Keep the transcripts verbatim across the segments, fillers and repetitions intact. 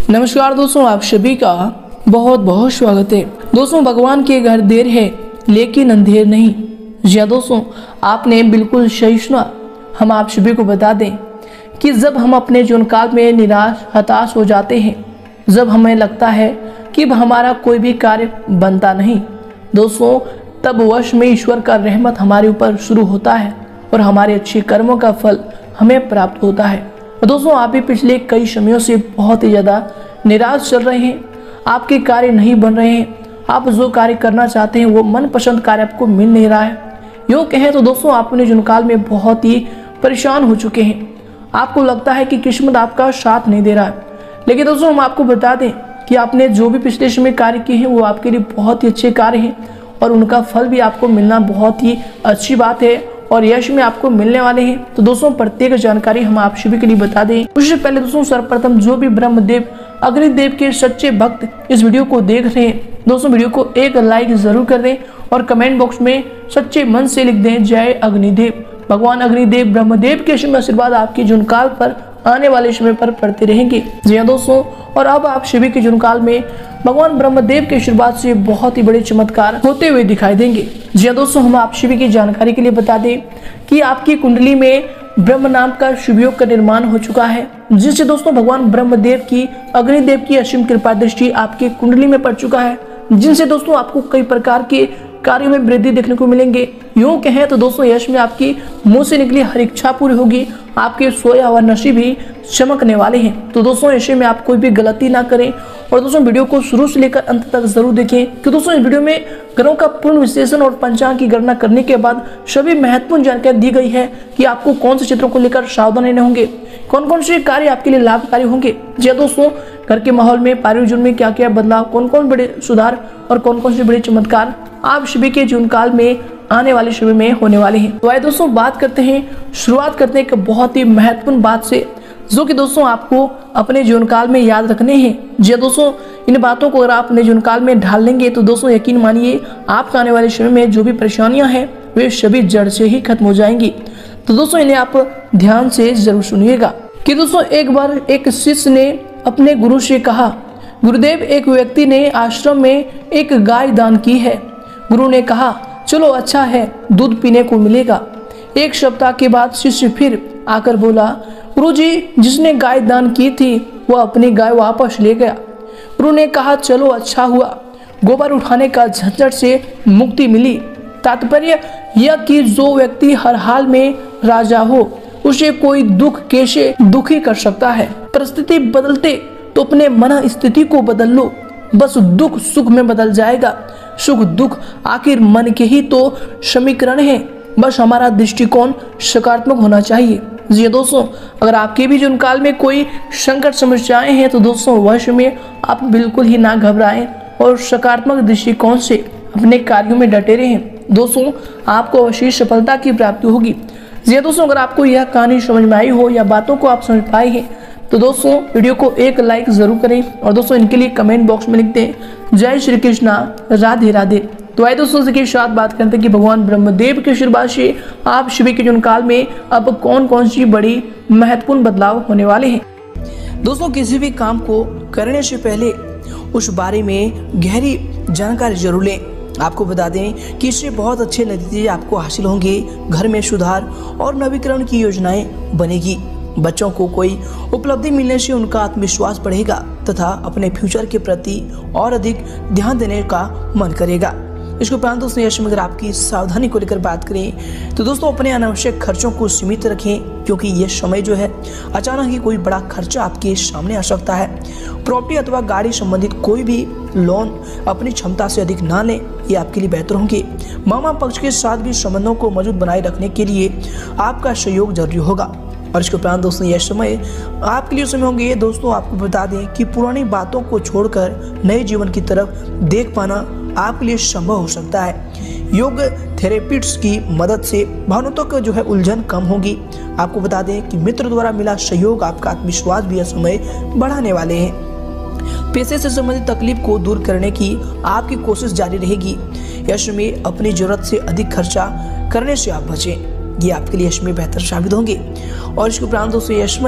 नमस्कार दोस्तों, आप सभी का बहुत बहुत स्वागत है। दोस्तों, भगवान के घर देर है लेकिन अंधेर नहीं। जी हाँ दोस्तों, आपने बिल्कुल सही सुना। हम आप सभी को बता दें कि जब हम अपने जीवन काल में निराश हताश हो जाते हैं, जब हमें लगता है कि हमारा कोई भी कार्य बनता नहीं, दोस्तों तब वर्ष में ईश्वर का रहमत हमारे ऊपर शुरू होता है और हमारे अच्छे कर्मों का फल हमें प्राप्त होता है। दोस्तों, आप भी पिछले कई समयों से बहुत ही ज़्यादा निराश चल रहे हैं, आपके कार्य नहीं बन रहे हैं, आप जो कार्य करना चाहते हैं वो मनपसंद कार्य आपको मिल नहीं रहा है। यूँ कहें तो दोस्तों, आप अपने जीवन काल में बहुत ही परेशान हो चुके हैं। आपको लगता है कि किस्मत आपका साथ नहीं दे रहा है। लेकिन दोस्तों, हम आपको बता दें कि आपने जो भी पिछले समय कार्य किए हैं वो आपके लिए बहुत ही अच्छे कार्य हैं और उनका फल भी आपको मिलना बहुत ही अच्छी बात है और यश में आपको मिलने वाले हैं। तो दोस्तों, प्रत्येक जानकारी हम आप सभी के लिए बता दें। उससे पहले दोस्तों, सर्वप्रथम जो भी ब्रह्मदेव अग्निदेव के सच्चे भक्त इस वीडियो को देख रहे हैं, दोस्तों वीडियो को एक लाइक जरूर कर दें और कमेंट बॉक्स में सच्चे मन से लिख दें जय अग्निदेव। भगवान अग्निदेव ब्रह्मदेव के आशीर्वाद आपके जीवन काल पर आने वाले समय पर पड़ते रहेंगे। जी हाँ दोस्तों, और अब आप सभी के जीवन काल में भगवान ब्रह्मदेव के आशीर्वाद से बहुत ही बड़े चमत्कार होते हुए दिखाई देंगे। जी हाँ दोस्तों, हम आप सभी की जानकारी के लिए बता दें कि आपकी कुंडली में ब्रह्म नाम का शुभ योग का निर्माण हो चुका है, जिससे दोस्तों भगवान ब्रह्मदेव की अग्निदेव की असीम कृपा दृष्टि आपकी कुंडली में पड़ चुका है, जिनसे दोस्तों आपको कई प्रकार के कार्यों में वृद्धि देखने को मिलेंगे। यूं कहें तो दोस्तों, यश में आपकी मुंह से निकली हर इच्छा पूरी होगी, आपके सोया हुआ नसीब भी चमकने वाले हैं। तो दोस्तों, ऐसे में आप कोई भी गलती ना करें और दोस्तों वीडियो को शुरू से लेकर अंत तक जरूर देखें, कि दोस्तों इस वीडियो में ग्रहों का पूर्ण विश्लेषण और पंचांग की गणना करने के बाद सभी महत्वपूर्ण जानकारी दी गई है कि आपको कौन से क्षेत्रों को लेकर सावधान रहने होंगे, कौन कौन से कार्य आपके लिए लाभकारी होंगे। जी दोस्तों, घर के माहौल में पारिवारिक जीवन में क्या क्या बदलाव, कौन कौन बड़े सुधार और कौन कौन से बड़े चमत्कार आप सभी के जीवन काल में आने वाले समय में होने वाले हैं। तो आइए दोस्तों बात करते हैं, शुरुआत करते हैं एक बहुत ही महत्वपूर्ण बात से, जो कि दोस्तों आपको अपने जीवन काल में याद रखने हैं। जी दोस्तों, इन बातों को अगर आप अपने जीवन काल में ढाल लेंगे तो दोस्तों यकीन मानिए आपका आने वाले समय में जो भी परेशानियां हैं वे सभी जड़ से ही खत्म हो जाएंगी। तो दोस्तों इन्हें आप ध्यान से जरूर सुनिएगा। कि दोस्तों एक बार एक शिष्य ने अपने गुरु से कहा, गुरुदेव एक व्यक्ति ने आश्रम में एक गाय दान की है। गुरु ने कहा, चलो अच्छा है, दूध पीने को मिलेगा। एक सप्ताह के बाद शिष्य फिर आकर बोला, गुरुजी जिसने गाय दान की थी वह अपनी गाय वापस ले गया। गुरु ने कहा, चलो अच्छा हुआ, गोबर उठाने का झंझट से मुक्ति मिली। तात्पर्य यह कि जो व्यक्ति हर हाल में राजा हो उसे कोई दुख कैसे दुखी कर सकता है। परिस्थिति बदलते तो अपने मन स्थिति को बदल लो, बस दुख सुख में बदल जाएगा। सुख दुख आखिर मन के ही तो समीकरण है, बस हमारा दृष्टिकोण सकारात्मक होना चाहिए। जी दोस्तों, अगर आपके भी जीवन काल में कोई संकट समस्याएं हैं तो दोस्तों वश में आप बिल्कुल ही ना घबराएं और सकारात्मक दृष्टिकोण से अपने कार्यों में डटे रहें। दोस्तों आपको अवश्य सफलता की प्राप्ति होगी। जी दोस्तों, अगर आपको यह कहानी समझ में आई हो या बातों को आप समझ पाए हैं तो दोस्तों वीडियो को एक लाइक जरूर करें और दोस्तों इनके लिए कमेंट बॉक्स में लिख दें जय श्री कृष्णा राधे राधे। तो आइए दोस्तों के साथ बात करते हैं कि भगवान ब्रह्मदेव के आशीर्वाद से आप सभी के जीवन काल में अब कौन कौन सी बड़ी महत्वपूर्ण बदलाव होने वाले हैं। दोस्तों किसी भी काम को करने से पहले उस बारे में गहरी जानकारी जरूर लें। आपको बता दें कि इससे बहुत अच्छे नतीजे आपको हासिल होंगे, घर में सुधार और नवीकरण की योजनाएं बनेगी। बच्चों को कोई उपलब्धि मिलने से उनका आत्मविश्वास बढ़ेगा तथा अपने फ्यूचर के प्रति और अधिक ध्यान देने का मन करेगा। इसके उपरांत दोस्तों यश में अगर आपकी सावधानी को लेकर बात करें तो दोस्तों अपने अनावश्यक खर्चों को सीमित रखें, क्योंकि ये समय जो है अचानक ही कोई बड़ा खर्चा आपके सामने आ सकता है। प्रॉपर्टी अथवा गाड़ी संबंधित कोई भी लोन अपनी क्षमता से अधिक ना लें, ये आपके लिए बेहतर होंगे। मामा पक्ष के साथ भी संबंधों को मजबूत बनाए रखने के लिए आपका सहयोग जरूरी होगा। और इसके उपरांत दोस्तों यह समय आपके लिए समय होंगे। दोस्तों आपको बता दें कि पुरानी बातों को छोड़कर नए जीवन की तरफ देख पाना आपके लिए संभव हो सकता है। योग थेरेपिस्ट्स की मदद से भावनाओं का जो है उलझन कम होगी। आपको बता दें कि मित्र द्वारा मिला सहयोग आपका आत्मविश्वास भी यह समय बढ़ाने वाले हैं। पैसे से संबंधित तकलीफ को दूर करने की आपकी कोशिश जारी रहेगी। यश में अपनी जरूरत से अधिक खर्चा करने से आप बचें, ये आपके लिए यश में बेहतर साबित होंगे। और इसके उपरांत दोस्तों यश में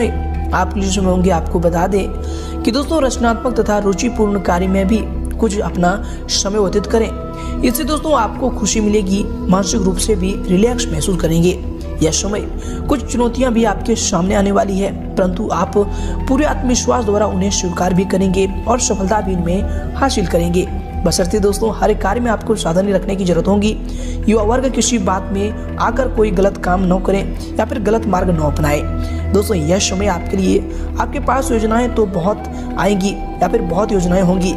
आपके लिए समय होंगे आपको बता दें कि दोस्तों रचनात्मक तथा रुचिपूर्ण कार्य में भी कुछ अपना समय व्यतीत करें। इससे दोस्तों आपको खुशी मिलेगी, मानसिक रूप से भी रिलैक्स महसूस करेंगे। यह समय कुछ चुनौतियां भी आपके सामने आने वाली है, परंतु आप पूरे आत्मविश्वास द्वारा उन्हें स्वीकार भी करेंगे और सफलता भी इनमें हासिल करेंगे। बशर्ते दोस्तों हर कार्य में आपको सावधानी रखने की जरूरत होगी। युवा वर्ग किसी बात में आकर कोई गलत काम न करें या फिर गलत मार्ग न अपनाए। दोस्तों यह समय आपके लिए, आपके पास योजनाएं तो बहुत आएंगी या फिर बहुत योजनाएं होंगी,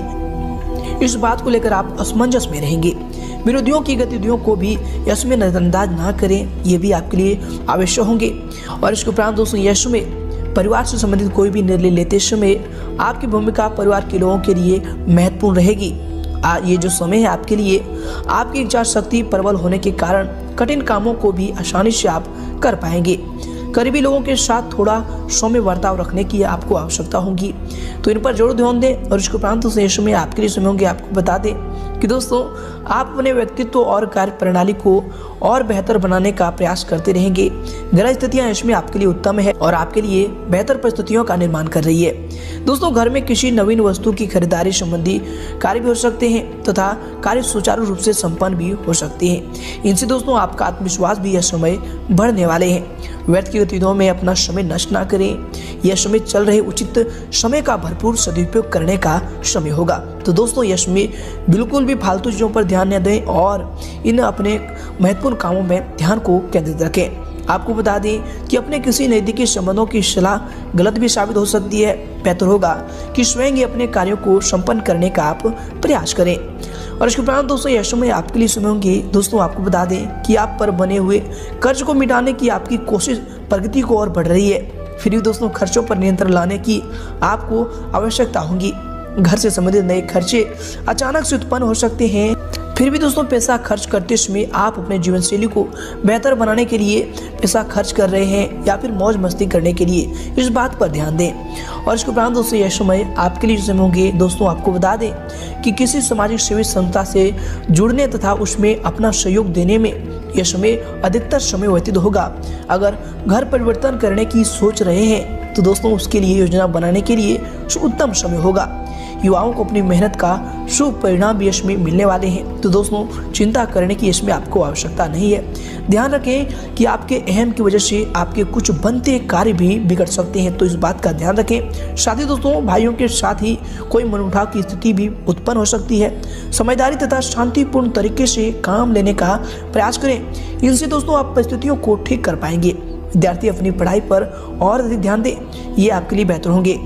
इस बात को लेकर आप असमंजस में रहेंगे। विरोधियों की गतिविधियों को भी इसमें नजरअंदाज ना करें, ये भी आपके लिए आवश्यक होंगे। और इसके उपरांत दोस्तों यह समय परिवार से संबंधित कोई भी निर्णय लेते समय आपकी भूमिका परिवार के लोगों के लिए महत्वपूर्ण रहेगी। आ, ये जो समय है आपके लिए, आपकी इच्छा शक्ति प्रबल होने के कारण कठिन कामों को भी आसानी से आप कर पाएंगे। करीबी लोगों के साथ थोड़ा सौम्य बर्ताव रखने की आपको आवश्यकता होगी, तो इन पर जरूर ध्यान दें। और इसके उपरांत इस समय आपके लिए समय होंगे आपको बता दें कि दोस्तों आप अपने व्यक्तित्व और कार्य प्रणाली को और बेहतर बनाने का प्रयास करते रहेंगे। ग्रह स्थितियां इसमें आपके लिए उत्तम है और आपके लिए बेहतर परिस्थितियों का निर्माण कर रही है। दोस्तों घर में किसी नवीन वस्तु की खरीदारी संबंधी कार्य भी हो सकते हैं तथा कार्य सुचारू रूप से संपन्न भी हो सकते हैं। इनसे दोस्तों आपका आत्मविश्वास भी यह समय बढ़ने वाले हैं। व्यर्थ की गतिविधियों में अपना समय नष्ट ना करें। यह समय चल रहे उचित समय का भरपूर सदुपयोग करने का समय होगा। तो दोस्तों यह समय बिल्कुल भी फालतू चीजों पर ध्यान न दें और इन अपने महत्वपूर्ण कामों में ध्यान को केंद्रित रखें। आपको बता दें कि अपने किसी नजदीकी संबंधों की सलाह गलत भी साबित हो सकती है। बेहतर होगा कि स्वयं ही अपने कार्यों को संपन्न करने का आप प्रयास करें। और इसके उपरांत दोस्तों यह समय आपके लिए समय होंगे। दोस्तों आपको बता दें कि आप पर बने हुए कर्ज को मिटाने की आपकी कोशिश प्रगति को और बढ़ रही है। फिर भी दोस्तों खर्चों पर नियंत्रण लाने की आपको आवश्यकता होगी। घर से संबंधित नए खर्चे अचानक से उत्पन्न हो सकते हैं। फिर भी दोस्तों पैसा खर्च करते समय आप अपने जीवन शैली को बेहतर बनाने के लिए पैसा खर्च कर रहे हैं या फिर मौज मस्ती करने के लिए, इस बात पर ध्यान दें। और इसके उपरांत दोस्तों यह समय आपके लिए समय होंगे। दोस्तों आपको बता दें कि किसी सामाजिक सेवी संस्था से जुड़ने तथा उसमें अपना सहयोग देने में यह समय अधिकतर समय व्यतीत होगा। अगर घर परिवर्तन करने की सोच रहे हैं तो दोस्तों उसके लिए योजना बनाने के लिए उत्तम समय होगा। युवाओं को अपनी मेहनत का शुभ परिणाम भी इसमें मिलने वाले हैं, तो दोस्तों चिंता करने की इसमें आपको आवश्यकता नहीं है। ध्यान रखें कि आपके अहम की वजह से आपके कुछ बनते कार्य भी बिगड़ सकते हैं, तो इस बात का ध्यान रखें। साथ ही दोस्तों भाइयों के साथ ही कोई मनमुटाव की स्थिति भी उत्पन्न हो सकती है। समझदारी तथा शांतिपूर्ण तरीके से काम लेने का प्रयास करें। इनसे दोस्तों आप परिस्थितियों को ठीक कर पाएंगे। विद्यार्थी अपनी पढ़ाई पर और अधिक ध्यान दें, ये आपके लिए बेहतर होंगे।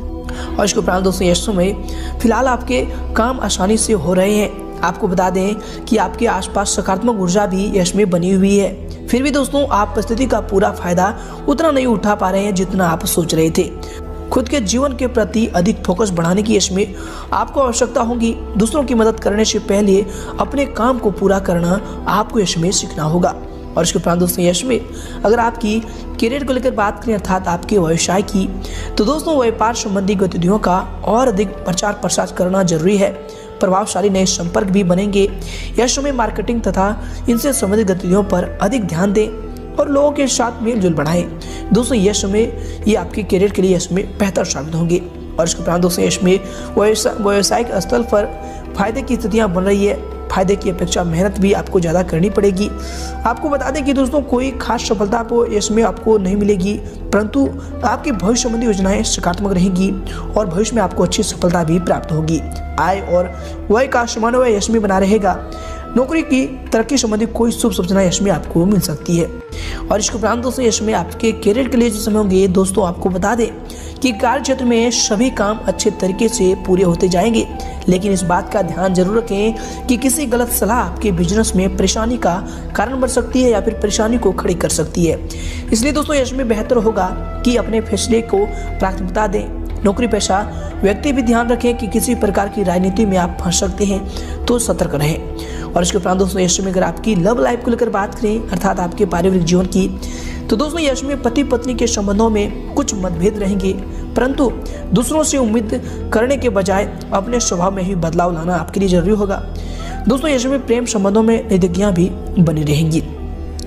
और इसके उपरांत दोस्तों इस समय फिलहाल आपके काम आसानी से हो रहे हैं। आपको बता दें कि आपके आसपास सकारात्मक ऊर्जा भी इसमें बनी हुई है। फिर भी दोस्तों आप परिस्थिति का पूरा फायदा उतना नहीं उठा पा रहे हैं जितना आप सोच रहे थे। खुद के जीवन के प्रति अधिक फोकस बढ़ाने की इसमें आपको आवश्यकता होगी। दूसरों की मदद करने से पहले अपने काम को पूरा करना आपको इसमें सीखना होगा। और इसके उपरांत दोस्तों यश में अगर आपकी करियर को लेकर बात करें अर्थात आपके व्यवसाय की, तो दोस्तों व्यापार संबंधी गतिविधियों का और अधिक प्रचार प्रसार करना जरूरी है। प्रभावशाली नए संपर्क भी बनेंगे। यश में मार्केटिंग तथा इनसे संबंधित गतिविधियों पर अधिक ध्यान दें और लोगों के साथ मेलजोल बढ़ाएं। दोस्तों यश में ये आपके करियर के लिए इसमें बेहतर साबित होंगे। और इसके उपरांत दोस्तों यश में व्यवसायिक स्थल पर फायदे की स्थितियाँ बन रही है। फायदे की अपेक्षा मेहनत भी आपको ज़्यादा करनी पड़ेगी। आपको बता दें कि दोस्तों कोई खास सफलता आपको इसमें आपको नहीं मिलेगी, परंतु आपकी भविष्य संबंधी योजनाएं सकारात्मक रहेंगी और भविष्य में आपको अच्छी सफलता भी प्राप्त होगी। आय और व्यय का समन्वय इसमें बना रहेगा। नौकरी की तरक्की संबंधी कोई शुभ सूचना इसमें आपको मिल सकती है। और इसके उपरांत दोस्तों इसमें आपके करियर के लिए जो समय होंगे, दोस्तों आपको बता दें कि कार्य क्षेत्र में सभी काम अच्छे तरीके से पूरे होते जाएंगे, लेकिन इस बात का ध्यान जरूर रखें कि किसी गलत सलाह आपके बिजनेस में परेशानी का कारण बन सकती है या फिर परेशानी को खड़ी कर सकती है। इसलिए दोस्तों इसमें बेहतर होगा कि अपने फैसले को प्राथमिकता दें। नौकरी पेशा व्यक्ति भी ध्यान रखें कि किसी प्रकार की राजनीति में आप फंस सकते हैं, तो सतर्क रहें। और इसके उपरांत दोस्तों यश में अगर आपकी लव लाइफ को लेकर बात करें अर्थात आपके पारिवारिक जीवन की, तो दोस्तों यश में पति पत्नी के संबंधों में कुछ मतभेद रहेंगे, परंतु दूसरों से उम्मीद करने के बजाय अपने स्वभाव में ही बदलाव लाना आपके लिए जरूरी होगा। दोस्तों यश में प्रेम संबंधों में नजदीकियां भी बनी रहेंगी।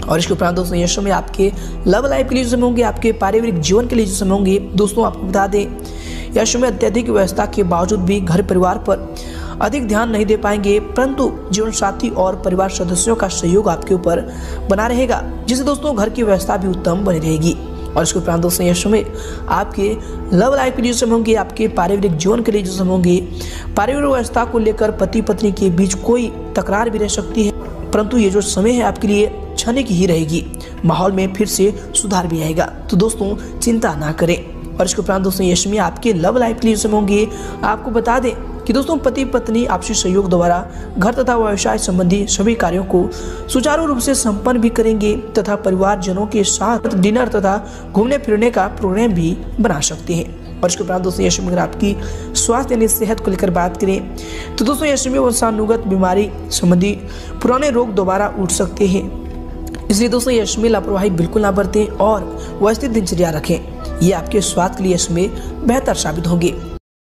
और इसके उपरांत दोस्तों यश में आपके लव लाइफ के लिए जो समय होंगे, आपके पारिवारिक जीवन के लिए जो समय होंगे, दोस्तों आपको बता दें यश में अत्यधिक व्यस्तता के बावजूद भी घर परिवार पर अधिक ध्यान नहीं दे पाएंगे, परंतु जीवन साथी और परिवार सदस्यों का सहयोग आपके ऊपर बना रहेगा, जिससे दोस्तों घर की व्यवस्था भी उत्तम बनी रहेगी। और इसके उपरांत दोस्तों यश में आपके लव लाइफ के लिए जो समय होंगे, आपके पारिवारिक जीवन के लिए जो समय होंगे, पारिवारिक व्यवस्था को लेकर पति पत्नी के बीच कोई तकरार भी रह सकती है, परंतु ये जो समय है आपके लिए क्षणिक ही रहेगी, माहौल में फिर से सुधार भी आएगा, तो दोस्तों चिंता ना करें। और इसके उपरांत दोस्तों यश में आपके लव लाइफ के लिए समय होंगे, आपको बता दें कि दोस्तों पति पत्नी आपसी सहयोग द्वारा घर तथा व्यवसाय संबंधी सभी कार्यों को सुचारू रूप से संपन्न भी करेंगे तथा परिवारजनों के साथ डिनर तथा घूमने फिरने का प्रोग्राम भी बना सकते हैं। और इसके उपरांत दोस्तों यश में अगर आपकी स्वास्थ्य यानी सेहत को लेकर बात करें तो दोस्तों यश में वंशानुगत बीमारी संबंधी पुराने रोग दोबारा उठ सकते हैं, इसलिए दोस्तों यश में लापरवाही बिल्कुल ना बरतें और व्यवस्थित दिनचर्या रखें, ये आपके स्वास्थ्य के लिए यश में बेहतर साबित होंगे।